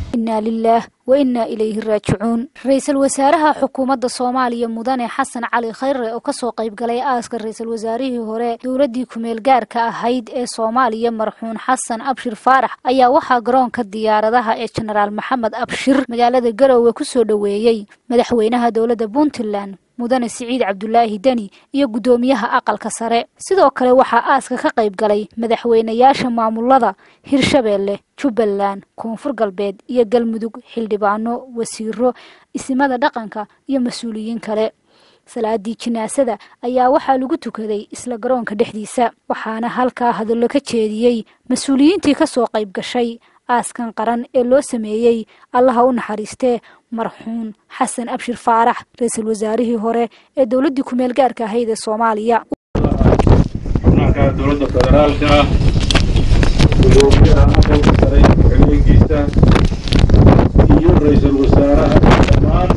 إنا لله وإنا إليه راجعون. رئيس الوزراء حكومة الصومالية مدن حسن علي خير وكسو قيب قلي آسكر رئيس الوزراء هوري دولدي كميل غاركا هيد ee Soomaaliya marxuun Xasan Abshir Faarax ayaa waxa garoonka diyaaradaha ee General Maxamed Abshir magaalada Garowe ku soo dhaweeyay madaxweynaha dawladda Puntland mudane Siciid Cabdullaahi Dani iyo gudoomiyaha aqalka sare. Sidoo kale waxa aaska ka qayb galay madaxweynayaasha maamulada Hirshabeelle, Jubbaland, Koonfur Galbeed iyo Galmudug, xildhibaano, wasiiro, isimada dhaqanka iyo mas'uuliyiin kale. salaadii jinaasada ayaa waxa lagu tukaday isla garoonka dhexdiisa waxaana halka hadallo ka jeediyay mas'uuliyiintii ka soo qayb gashay aaskan qaran ee loo sameeyay Allah u naxariistee marxuun Xasan Abshir Faarax ra'iisul wasaarihii hore ee dawladda ku meel gaarka ahayd ee Soomaaliya. dawladda federaalka gudoomiyaha aqalka sare xigeenkiisa iyo ra'iisul wasaaraha dhammaan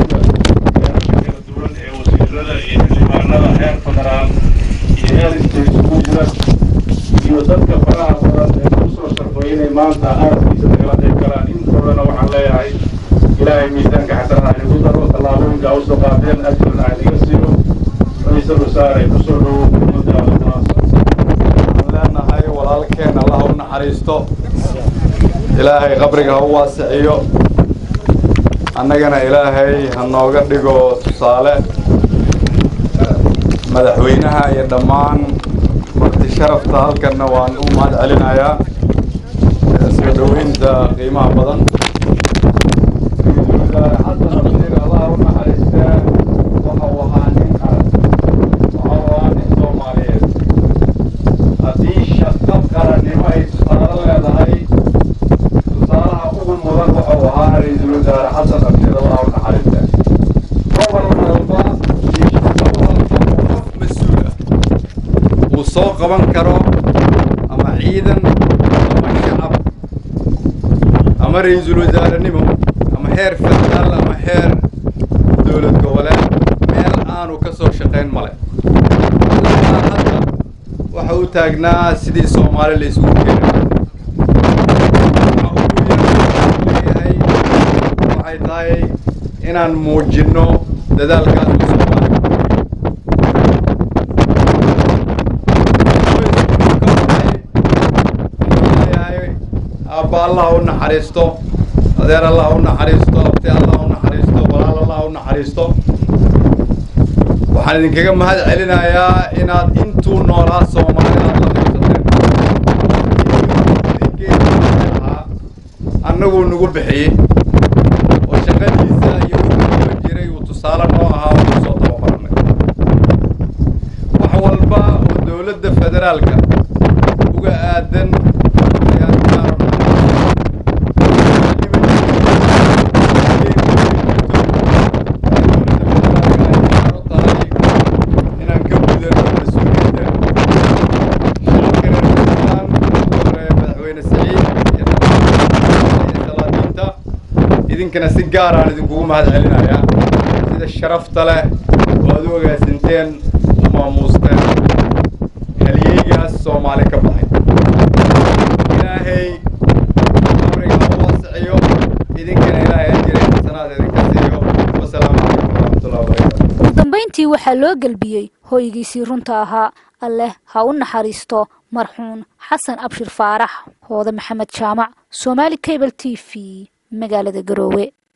heer federaal iyo heer state ku jira iyo dadka faraha badan ee ku soo sharfay inay maanta aaskiisa nagala qayb galaan intoodana waxaan leeyahay ilaahay miisaanka xasanaha igu daro tallaabooyinka u soo qaadeen ajirna idiga siiyo ra'iisul wasaare ku soo dhawow ummadda waxaan leenahay walaalkeen Allah u naxariisto ilaahay qabriga ha u waasiciyo annagana ilaahay ha nooga dhigo tusaale madaxweynaha iyo dhammaan marti sharafta halkana waan u mahad celinayaa soo dhaweynta qiimaha badan xasan abshir Allah u naxariistee waxa uu ahaa nin Soomaaliyeed haddii shaqo qarannimo ay tusaale leedahay tusaalaha ugu mudan waxa uu ahaa ra'iisul wasaare xasan abshir Allah u naxariistee soo qaban karo ama ciidan ama shacab ama ra'iisul wasaarenimo ama heer federaal ama heer dawlad goboleed meel aanu ka soo shaqeyn male hadda waxa uu taagnaa sidii Soomaali la isugu keenay waxay tahay inaan muujino dadaalkaas الله ونحرسته أدير الله ونحرسته أبتي الله ونحرسته ولا الله ونحرسته وحنا كم هذا علينا يا إن أنتو نورا Soomaaliya الله يسلمك أنو نقول بحي وشغل جيسا يقول جري وتصال نوعها وصوت وبرنا وحول با ودولة فدرالك وقاعدن كنا سيجارة ندقوا ما هذا علينا يا إذا الشرف طلع وهذول سنتين وما موستين هل يجي الصومالي كبلاي إلهي أمريكا واسعيو إذا كنا إلهي أجري سنة إذا كسيو والسلام عليكم ورحمة الله وبركاته. dambeyntii waxa loo galbiyay hooygiisii runta ahaa Allah ha u naxariisto marxuun Xasan Abshir Faarax hooda Maxamed Jaamac Somali Cable TV magaalada Garowe.